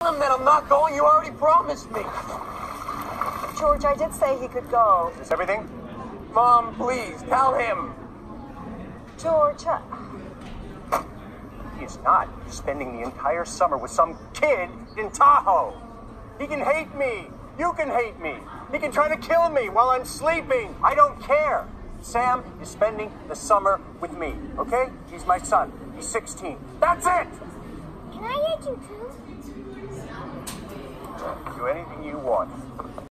him that I'm not going. You already promised me. George, I did say he could go. Is this everything? Mom, please, tell him. George, He's not spending the entire summer with some kid in Tahoe. He can hate me. You can hate me. He can try to kill me while I'm sleeping. I don't care. Sam is spending the summer with me, okay? He's my son. He's 16. That's it! Can I hate you too? Do anything you want.